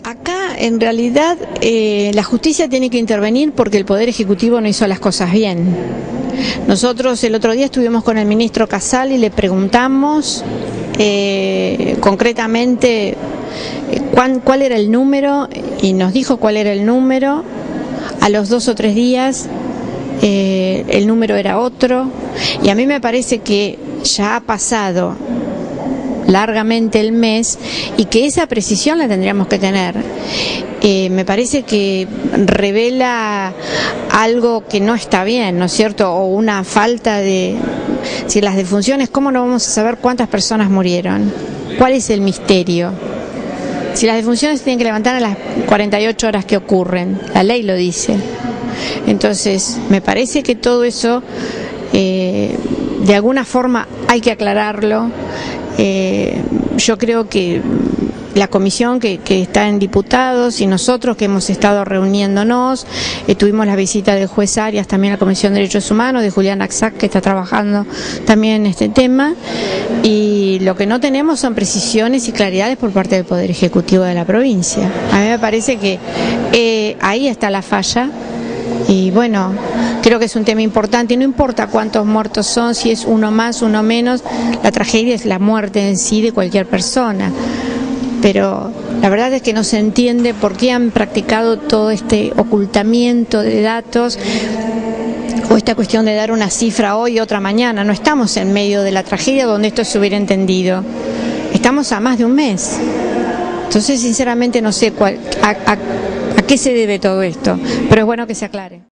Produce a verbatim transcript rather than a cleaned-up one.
Acá, en realidad, eh, la justicia tiene que intervenir porque el Poder Ejecutivo no hizo las cosas bien. Nosotros el otro día estuvimos con el ministro Casal y le preguntamos eh, concretamente eh, cuán, cuál era el número, y nos dijo cuál era el número. A los dos o tres días eh, el número era otro, y a mí me parece que ya ha pasado largamente el mes y que esa precisión la tendríamos que tener. Eh, me parece que revela algo que no está bien, ¿no es cierto? O una falta de... Si las defunciones, ¿cómo no vamos a saber cuántas personas murieron? ¿Cuál es el misterio? Si las defunciones se tienen que levantar a las cuarenta y ocho horas que ocurren, la ley lo dice. Entonces, me parece que todo eso, eh, de alguna forma, hay que aclararlo. Eh, yo creo que la comisión que, que está en diputados y nosotros que hemos estado reuniéndonos, eh, tuvimos la visita del juez Arias, también la Comisión de Derechos Humanos, de Julián Axac, que está trabajando también en este tema, y lo que no tenemos son precisiones y claridades por parte del Poder Ejecutivo de la provincia. A mí me parece que eh, ahí está la falla. Y bueno, creo que es un tema importante y no importa cuántos muertos son, si es uno más, uno menos, la tragedia es la muerte en sí de cualquier persona. Pero la verdad es que no se entiende por qué han practicado todo este ocultamiento de datos o esta cuestión de dar una cifra hoy y otra mañana. No estamos en medio de la tragedia donde esto se hubiera entendido. Estamos a más de un mes. Entonces, sinceramente, no sé cuál, a, a, a qué se debe todo esto, pero es bueno que se aclare.